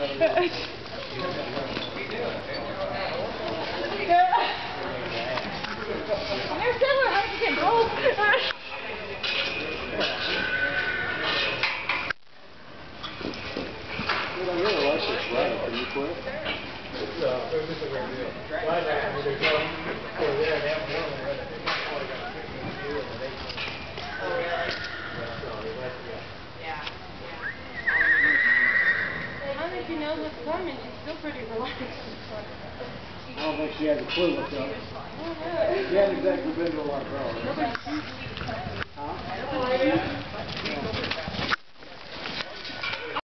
Can you quit? It's a great deal. Right now, there's no, over there, they have one there, they only got 15 years, and they. Oh, really? Yeah, so they let, Yeah. As long as she knows what's coming, she's still pretty relaxed. I don't think she has a clue what's up. She hasn't exactly been to a lot of girls. Nobody. Huh?